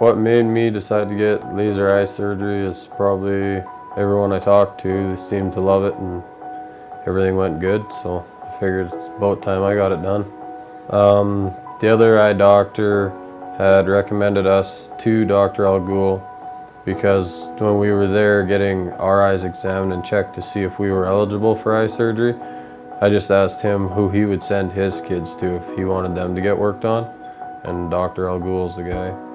What made me decide to get laser eye surgery is probably everyone I talked to seemed to love it and everything went good, so I figured it's about time I got it done. The other eye doctor had recommended us to Dr. Al Ghul because when we were there getting our eyes examined and checked to see if we were eligible for eye surgery, I just asked him who he would send his kids to if he wanted them to get worked on, and Dr. Al Ghul's the guy.